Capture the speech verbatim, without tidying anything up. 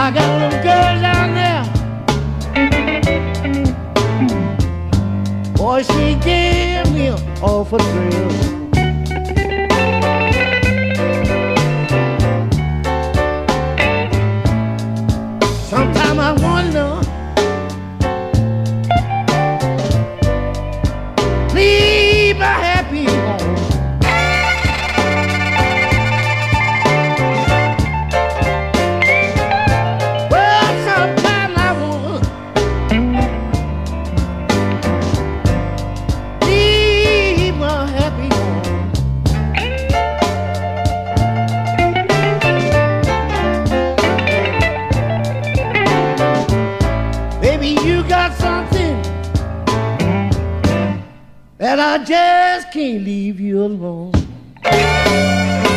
I got a little girl down there. Boy, she gave me an awful thrill. Sometimes I wonder, leave my happy home. Well, sometimes I wonder, leave my happy home. Baby, you got something that I just can't leave you alone.